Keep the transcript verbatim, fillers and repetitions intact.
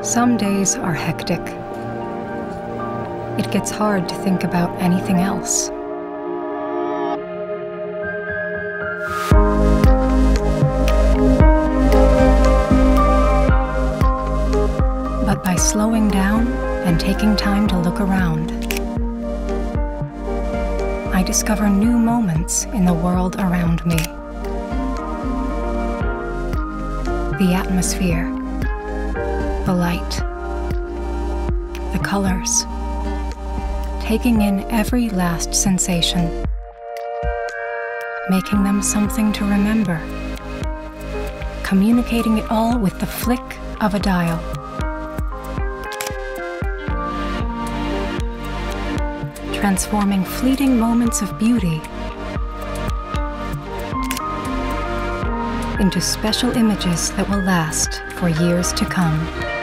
Some days are hectic. It gets hard to think about anything else. But by slowing down and taking time to look around, I discover new moments in the world around me. The atmosphere, the light, the colors, taking in every last sensation, making them something to remember, communicating it all with the flick of a dial. Transforming fleeting moments of beauty into special images that will last for years to come.